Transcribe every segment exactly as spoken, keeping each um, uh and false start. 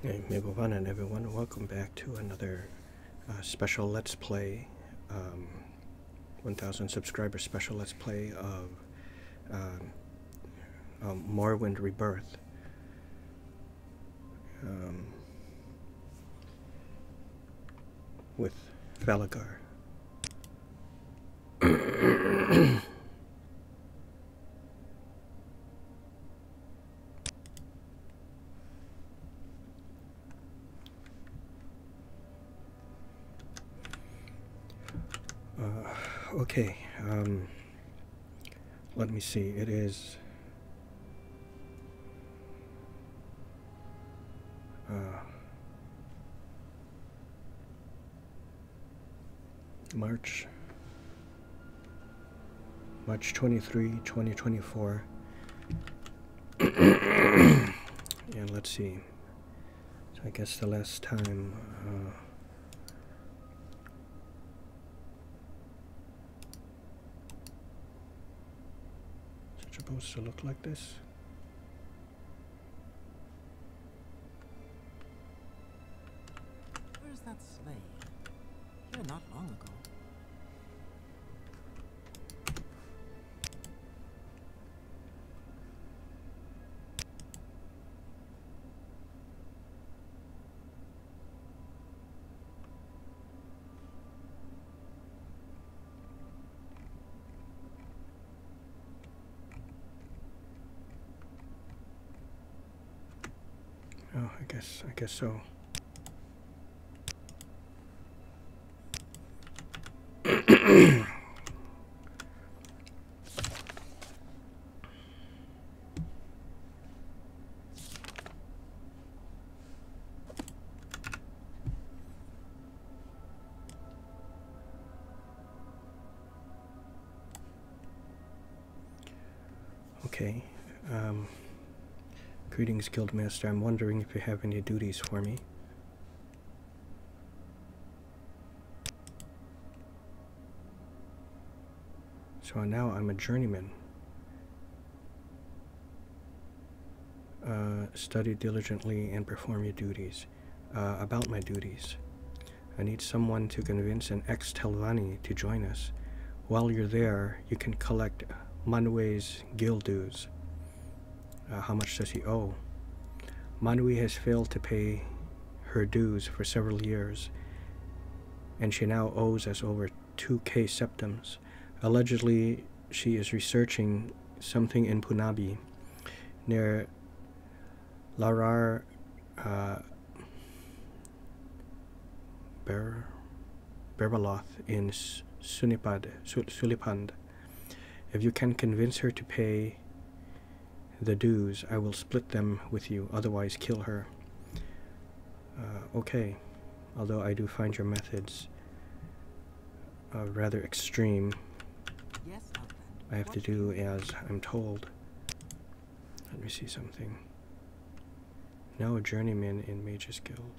Hey, Megovanan everyone, welcome back to another uh, special Let's Play, um, one thousand subscriber special Let's Play of um, um, Morrowind Rebirth. Um, with Falagar. uh, okay, um, let me see, it is uh, March March twenty-third, twenty twenty-four. And let's see. So I guess the last time uh, it's supposed to look like this. Where's that slave? Here not long ago. Oh, I guess, I guess so. Okay. Um, greetings, Guildmaster. I'm wondering if you have any duties for me. So now I'm a journeyman. Uh, study diligently and perform your duties. Uh, about my duties. I need someone to convince an ex-Telvanni to join us. While you're there, you can collect Manwe's guild dues. Uh, how much does he owe? Manwe has failed to pay her dues for several years, and she now owes us over two K septums. Allegedly, she is researching something in Punabi, near Larar uh, Ber Berbaloth in Sunipad, Sulipand. If you can convince her to pay the dues, I will split them with you, otherwise kill her. Uh, okay, although I do find your methods uh, rather extreme. Yes, I have to do as I'm told. Let me see something. Now a journeyman in Mage's Guild.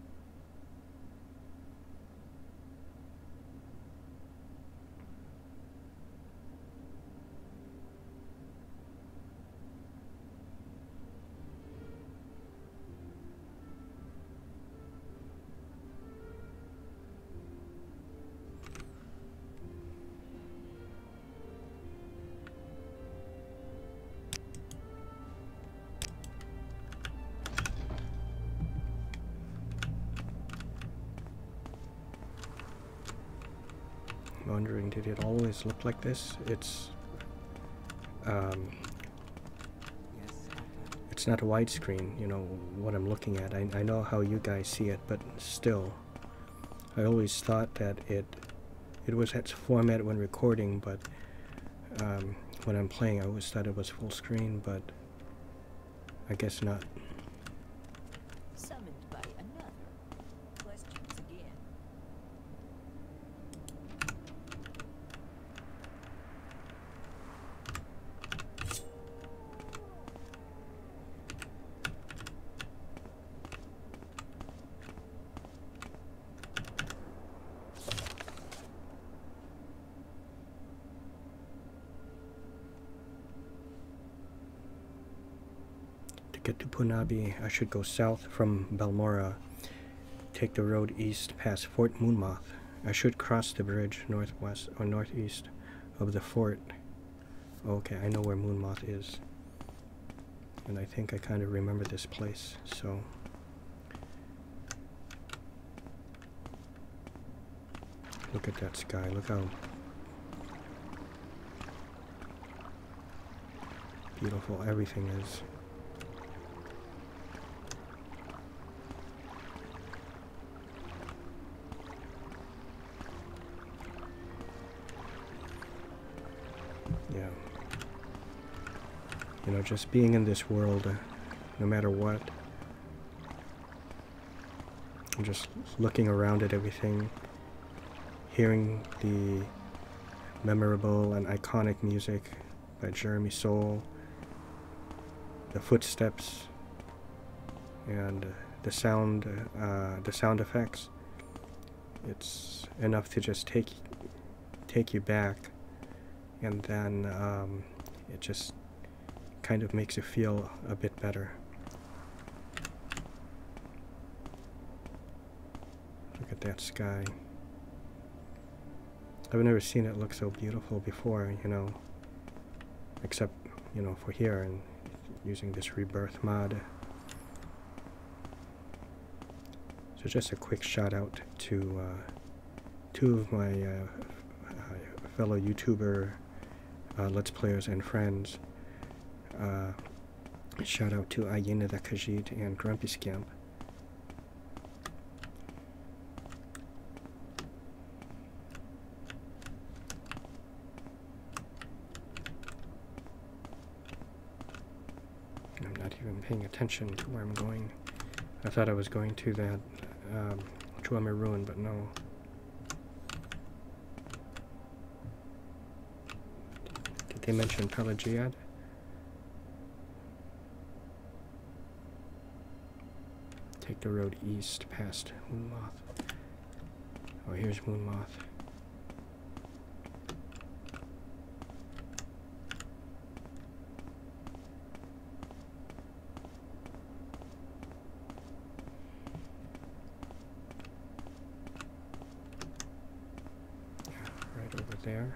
Wondering, did it always look like this? It's um, Yes, it's not a widescreen, you know, what I'm looking at. I, I know how you guys see it, but still, I always thought that it it was that format when recording, but um, when I'm playing, I always thought it was full screen, but I guess not. Summoned by another. Questions again. get to Punabi, I should go south from Balmora, take the road east past Fort Moonmoth. I should cross the bridge northwest or northeast of the fort. Okay, I know where Moonmoth is. And I think I kind of remember this place, so... Look at that sky, look how beautiful everything is. Yeah. You know, just being in this world, uh, no matter what, and just looking around at everything, hearing the memorable and iconic music by Jeremy Soule, the footsteps, and uh, the sound, uh, the sound effects, it's enough to just take take you back, and then um, it just kind of makes you feel a bit better. Look at that sky. I've never seen it look so beautiful before, you know, except, you know, for here and using this Rebirth mod. So just a quick shout out to uh, two of my uh, uh, fellow YouTuber uh, Let's Players and friends. Uh, shout out to Ayena the Khajiit and Grumpy Scamp. I'm not even paying attention to where I'm going. I thought I was going to that um, Chuame Ruin, but no. Did they mention Pelagiad? Take the road east past Moonmoth. Oh, here's Moonmoth. Yeah, right over there.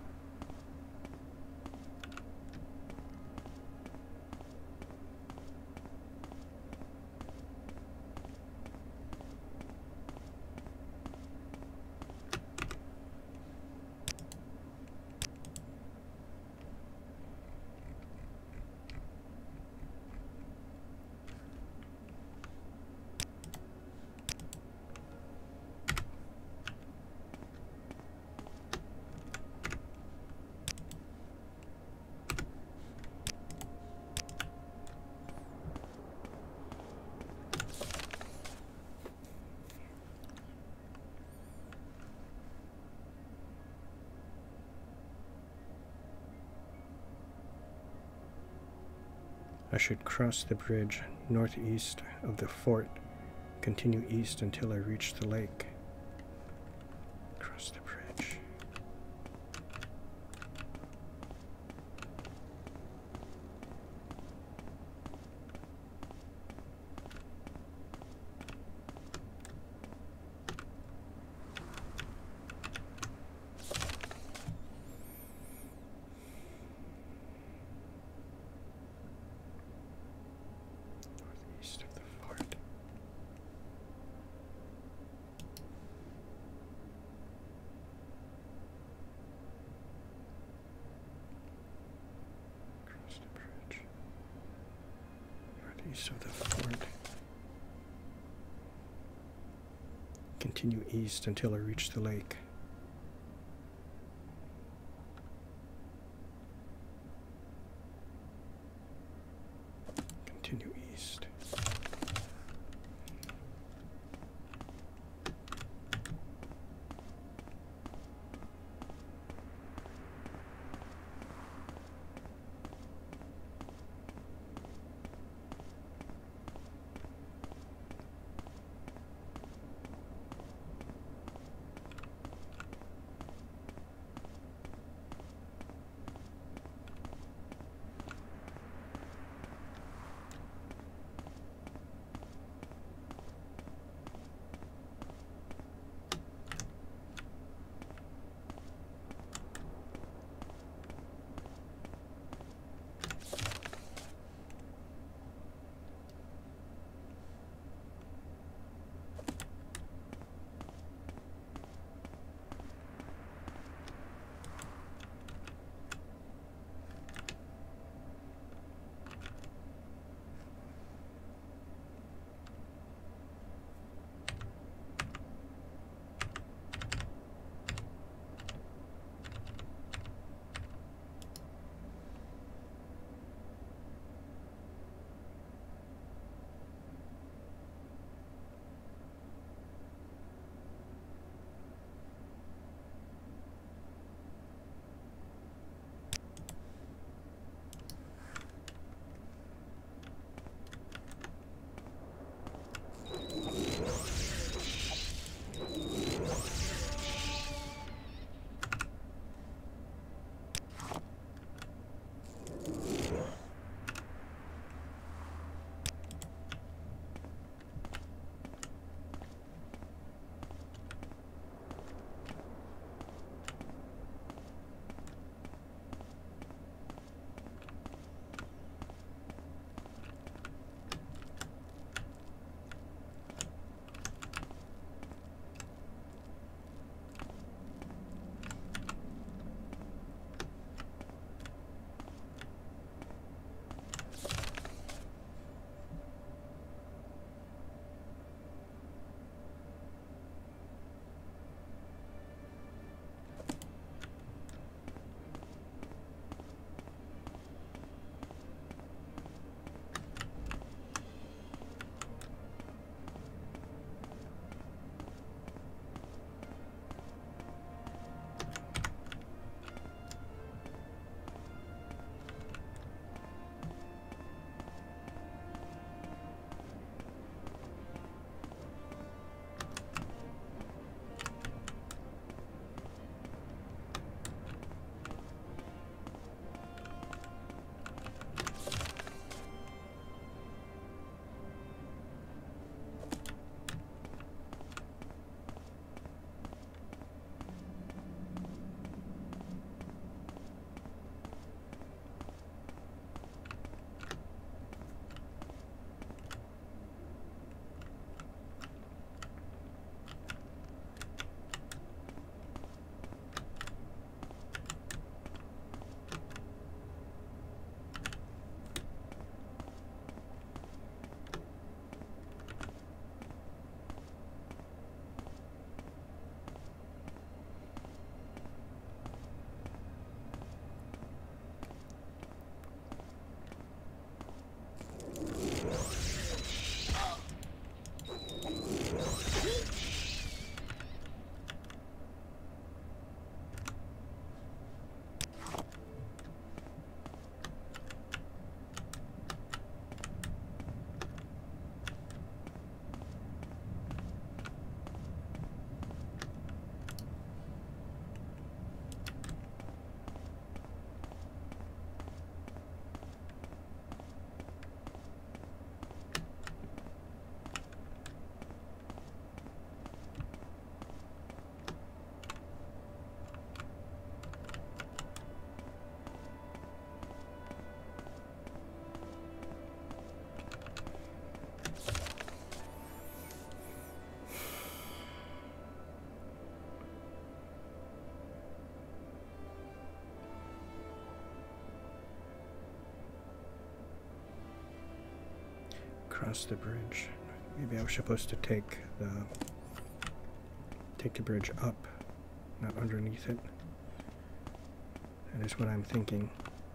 I should cross the bridge northeast of the fort, continue east until I reach the lake. Cross the bridge. Of the fort. Continue east until I reach the lake. Continue east. Cross the bridge. Maybe I was supposed to take the take the bridge up, not underneath it. That is what I'm thinking.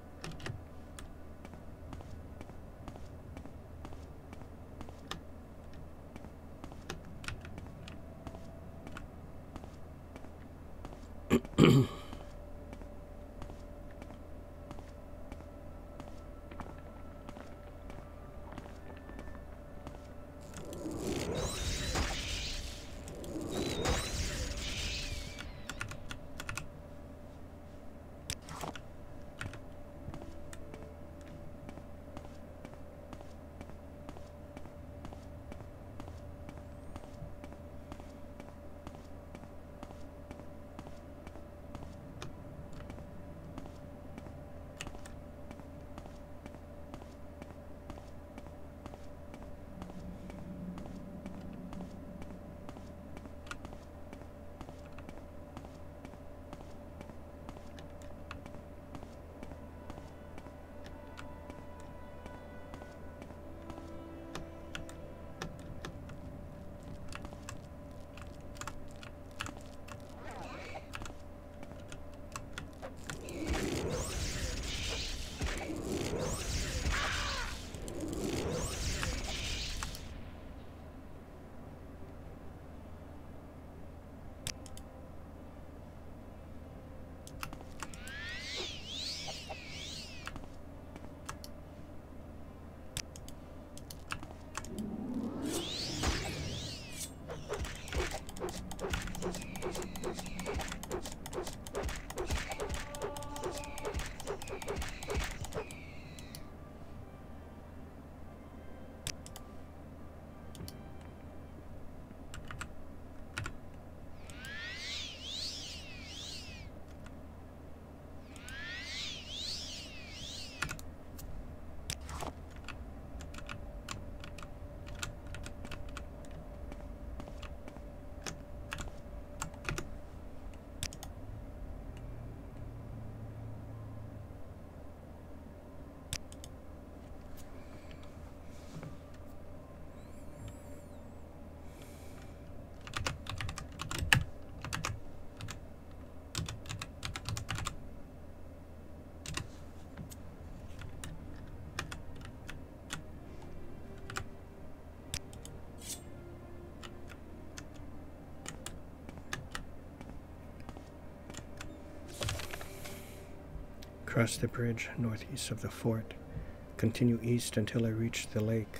Cross the bridge northeast of the fort. Continue east until I reach the lake.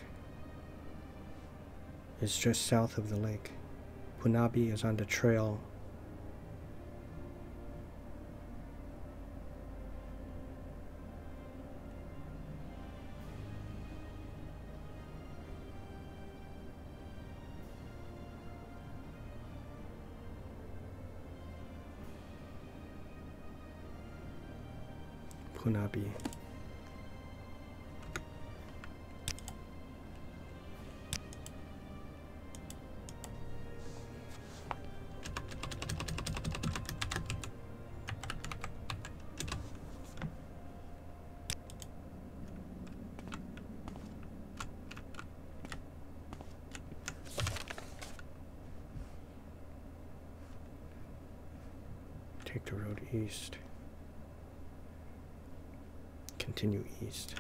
It's just south of the lake. Punabi is on the trail. Punabi. Take the road east. Continue east.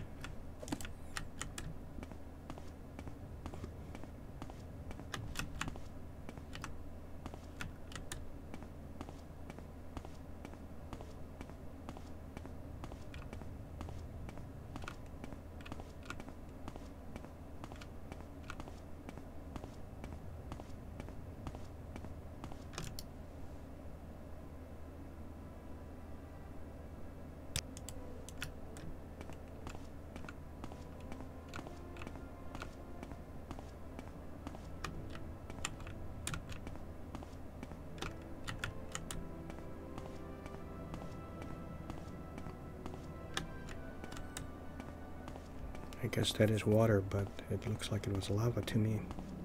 I guess that is water, but it looks like it was lava to me.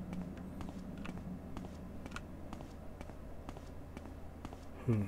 Hmm.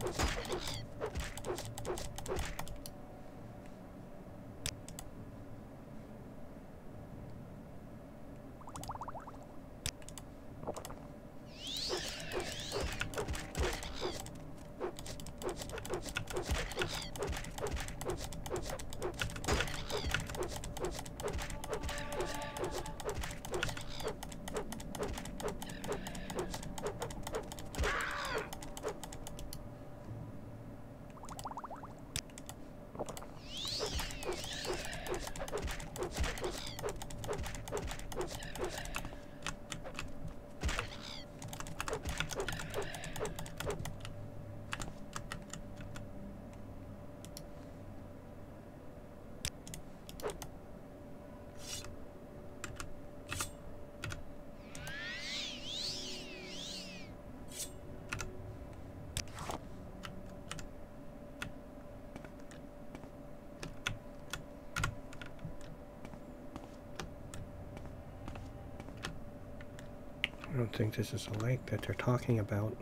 I don't think this is a lake that they're talking about.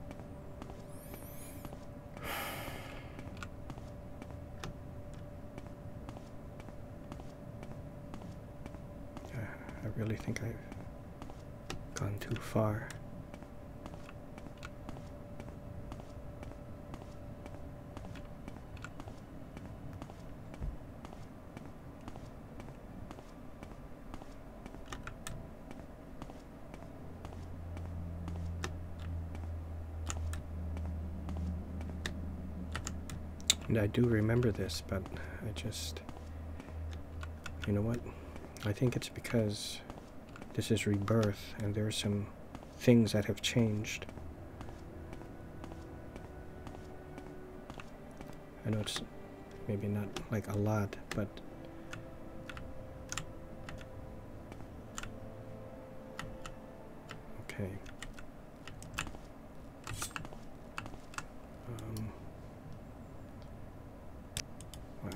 I really think I've gone too far. And I do remember this, but I just, you know what? I think it's because this is Rebirth and there are some things that have changed. I know it's maybe not like a lot, but okay. Um, wow.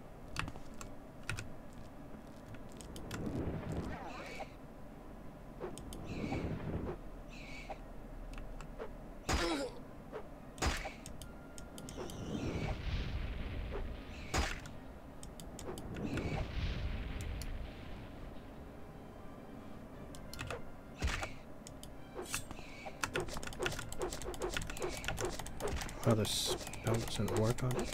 Oh, the spell doesn't work on it?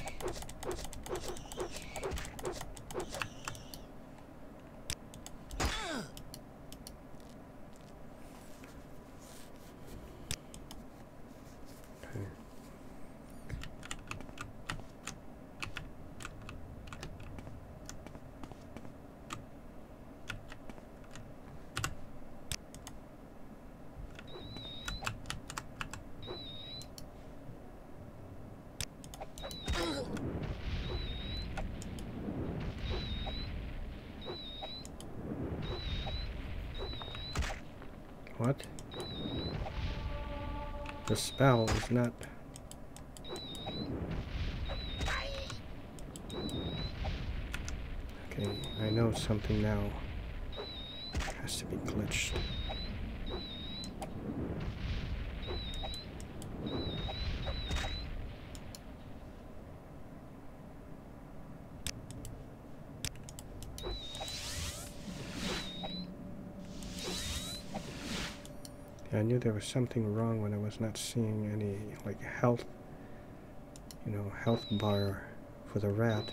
Okay. What? The spell is not... Okay, I know something now. It has to be glitched. I knew there was something wrong when I was not seeing any, like, health, you know, health bar for the rat.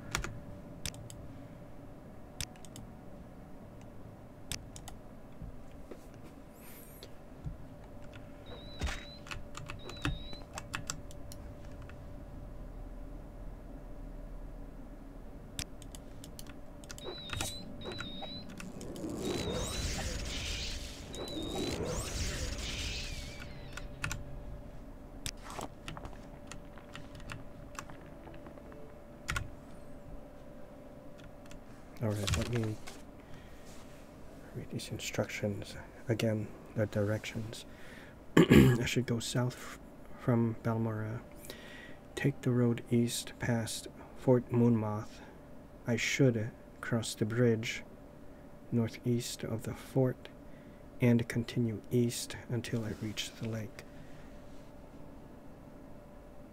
Alright, let me read these instructions again, the directions. I should go south from Balmora. Take the road east past Fort Moonmoth. I should cross the bridge northeast of the fort and continue east until I reach the lake.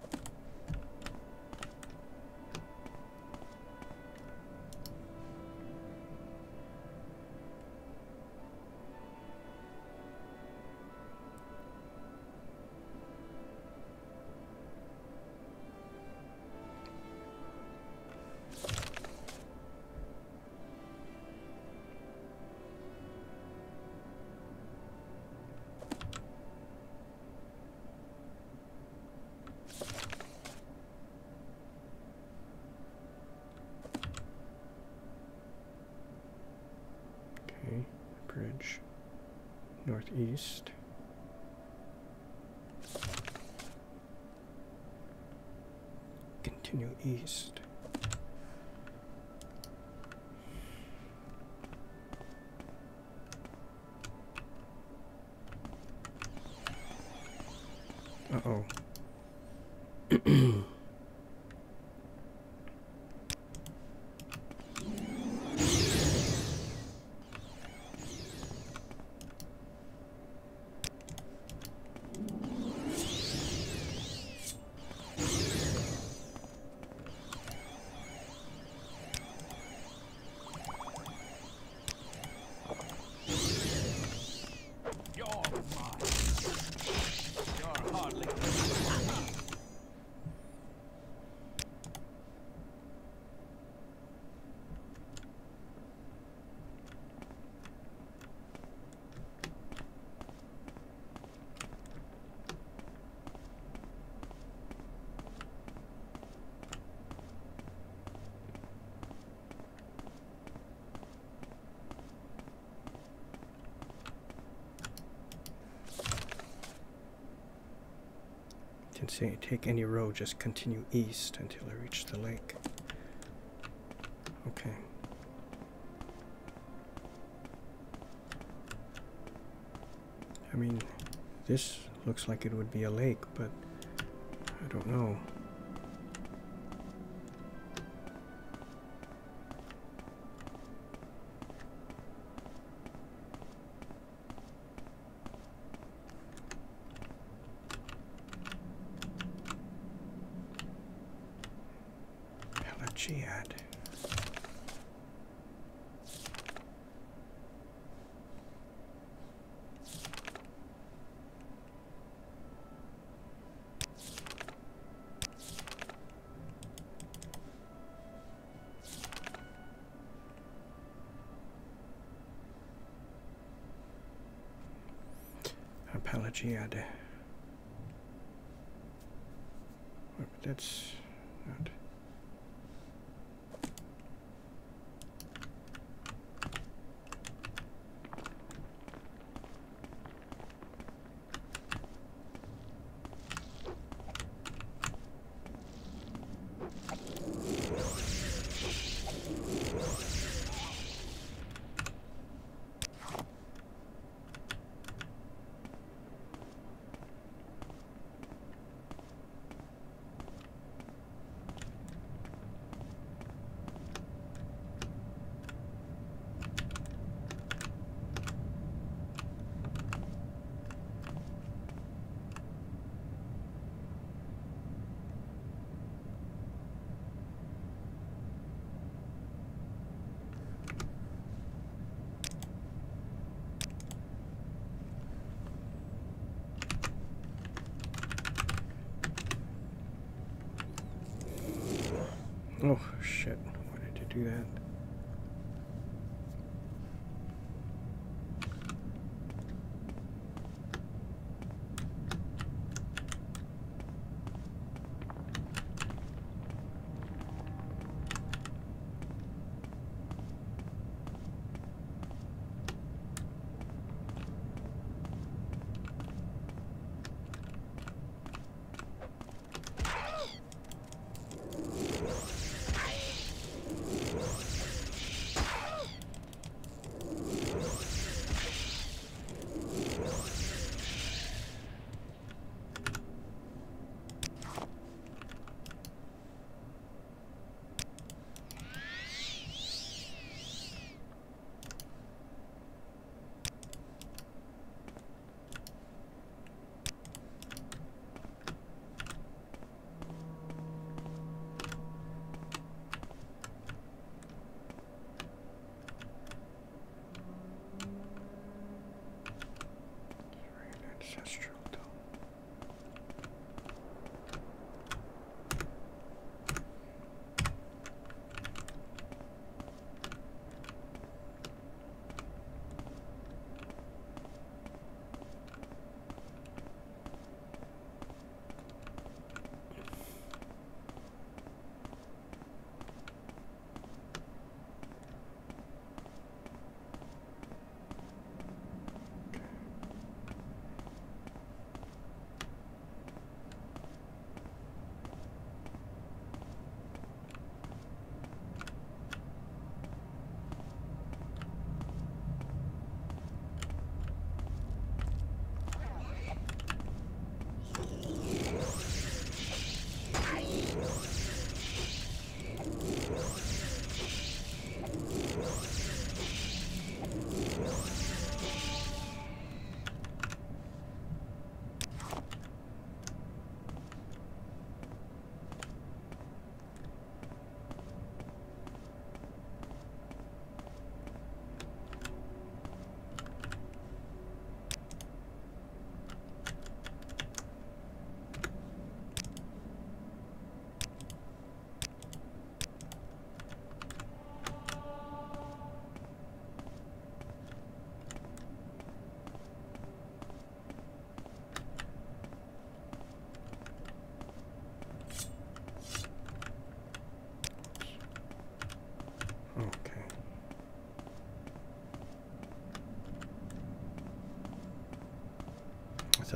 Northeast. Continue east. Uh-oh. Can say take any road, just continue east until I reach the lake. Okay. I mean, this looks like it would be a lake, but I don't know. Pelagiad. Pelagiad. But that's not. Oh shit, why did you do that?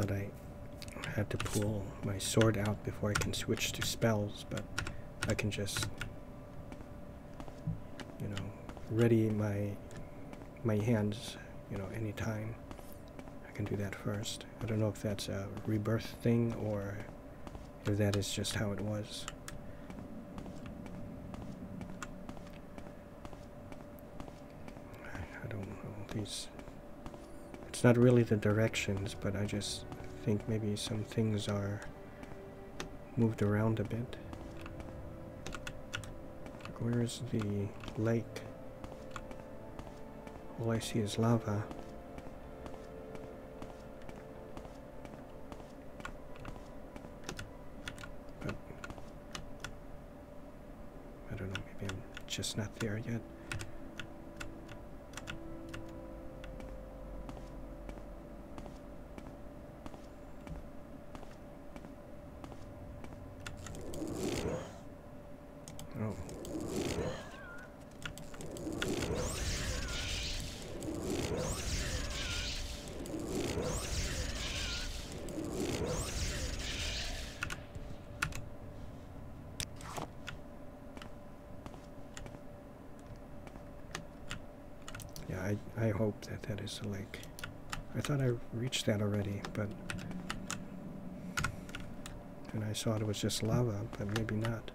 thought I had to pull my sword out before I can switch to spells, but I can just, you know, ready my my hands, you know, anytime. I can do that first. I don't know if that's a rebirth thing or if that is just how it was. I don't know. These. It's not really the directions, but I just think maybe some things are moved around a bit. Like, where is the lake? All I see is lava. But I don't know, maybe I'm just not there yet. I, I hope that that is the lake. I thought I reached that already, but... And I saw it was just lava, but maybe not.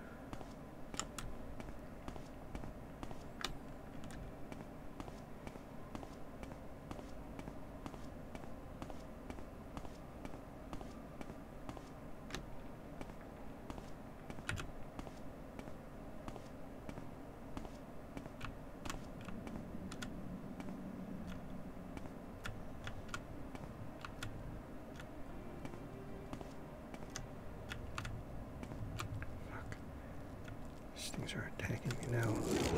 Things are attacking me now.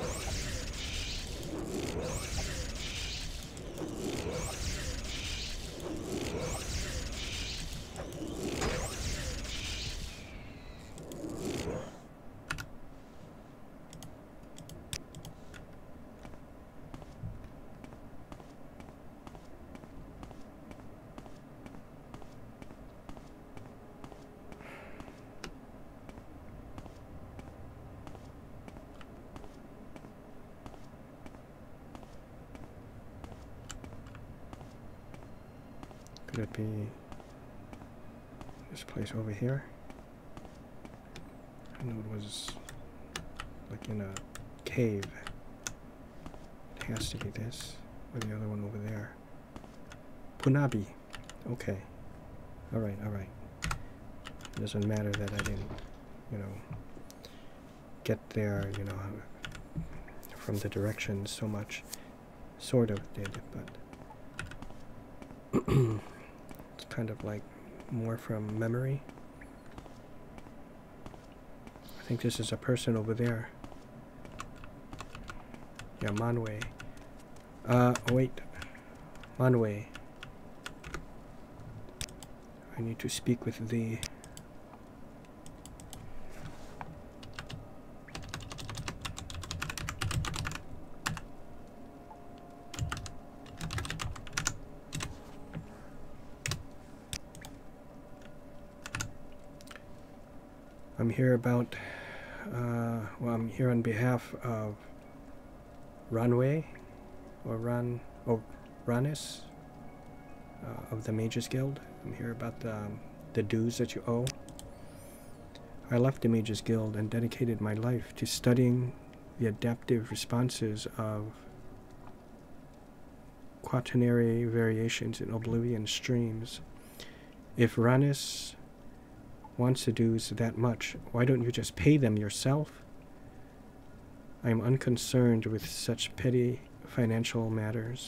Could it be this place over here? I know it was like in a cave. It has to be this, or the other one over there. Punabi. Okay. Alright, alright. It doesn't matter that I didn't, you know, get there, you know, from the directions so much. Sort of did, but it's kind of like more from memory. I think this is a person over there. Yeah, Manwë. Uh, wait. Manwë. I need to speak with thee. I'm here about, uh, well, I'm here on behalf of Ranwë, or Ran, or Ranis, uh, of the Mages Guild. I'm here about the, um, the dues that you owe. I left the Mages Guild and dedicated my life to studying the adaptive responses of quaternary variations in Oblivion streams. If Ranis wants the dues that much, why don't you just pay them yourself? I am unconcerned with such petty financial matters.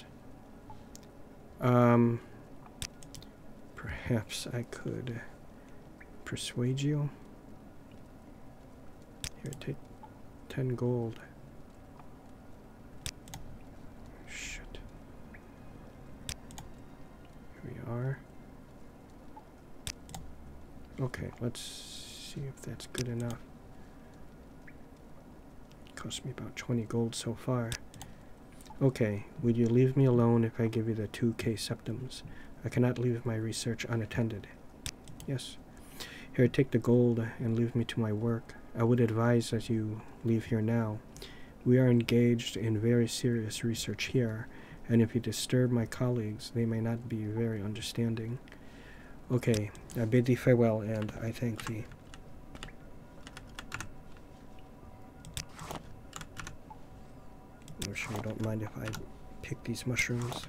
Um, perhaps I could persuade you. Here, take ten gold. Shit. Here we are. Okay, let's see if that's good enough. Cost me about twenty gold so far. Okay, would you leave me alone if I give you the two K septums? I cannot leave my research unattended. Yes. Here, take the gold and leave me to my work. I would advise that you leave here now. We are engaged in very serious research here, and if you disturb my colleagues, they may not be very understanding. Okay, I bid thee farewell, and I thank thee. I'm sure you don't mind if I pick these mushrooms.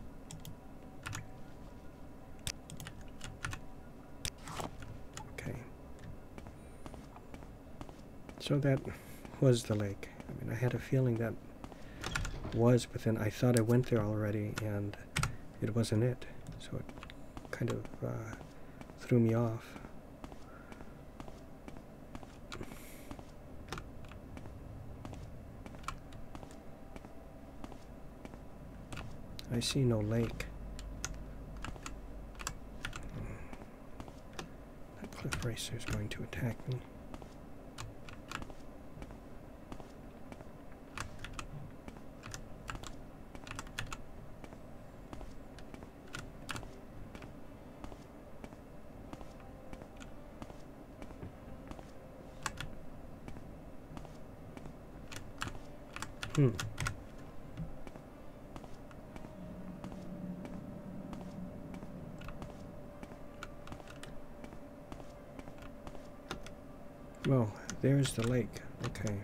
Okay. So that was the lake. I mean, I had a feeling that was, but then I thought I went there already, and it wasn't it. So it kind of uh, threw me off. I see no lake. That cliff racer is going to attack me. Hmm. Well, there's the lake. Okay.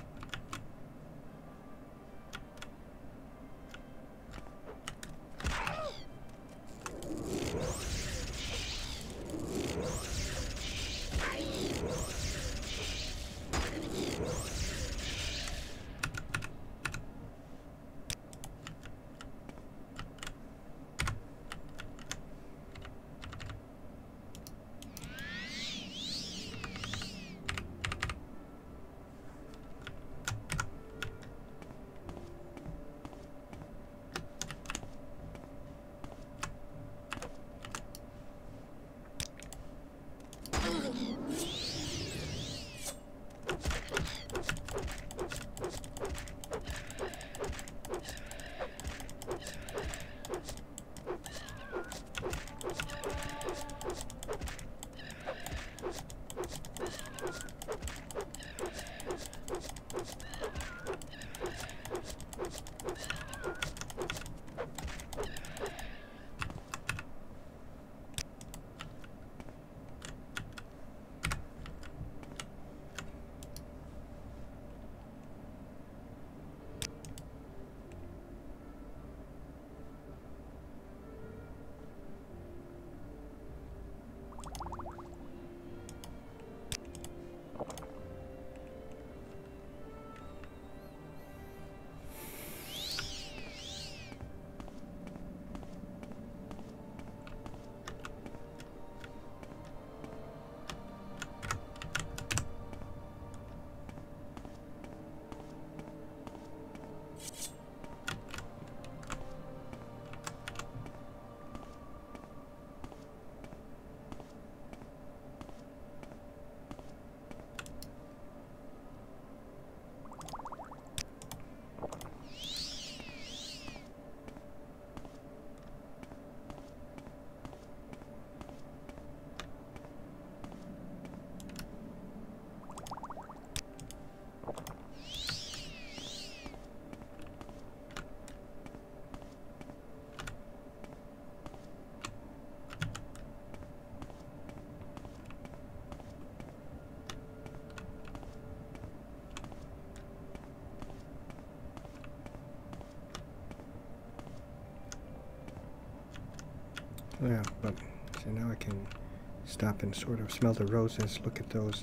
Yeah, but so now I can stop and sort of smell the roses, look at those,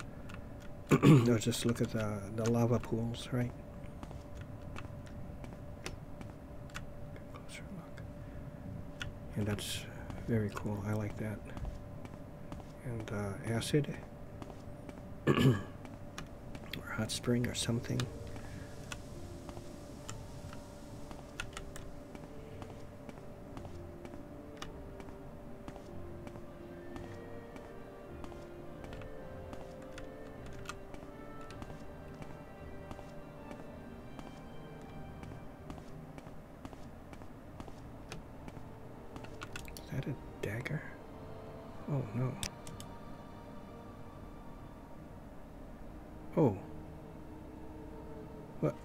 uh, or just look at the, the lava pools, right? Closer look. And that's very cool. I like that. And uh, acid, or hot spring, or something. Oh. What?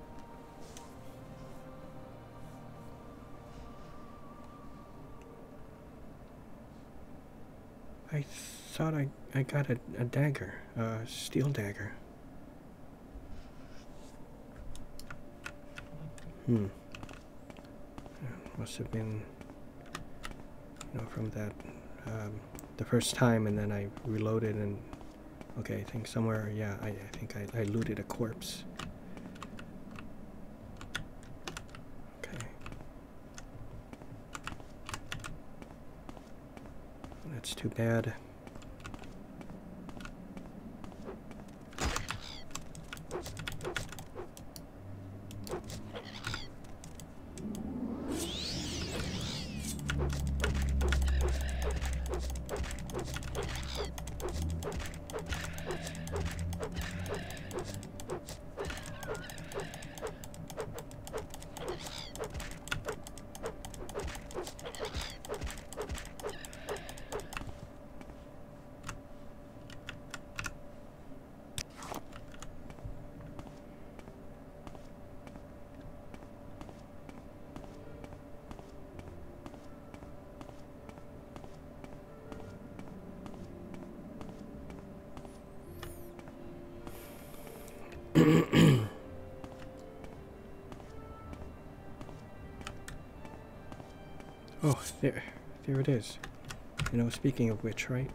I thought I, I got a, a dagger, a steel dagger. Hmm. Must have been, you know, from that, um, the first time, and then I reloaded and, okay, I think somewhere, yeah, I, I think I, I looted a corpse. Okay. That's too bad. Oh, there, there it is. You know, speaking of which, right?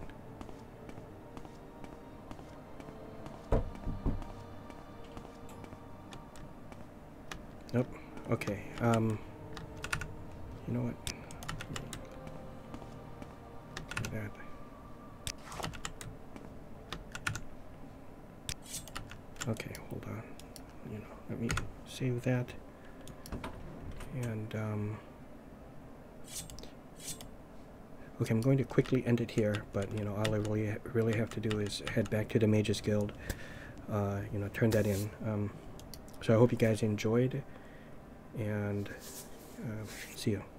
Nope. Okay. Um. You know what? Do that. Okay, hold on. You know, let me save that. And um. Okay, I'm going to quickly end it here, but you know, all I really, really have to do is head back to the Mages Guild, uh, you know, turn that in. Um, so I hope you guys enjoyed, and uh, see you.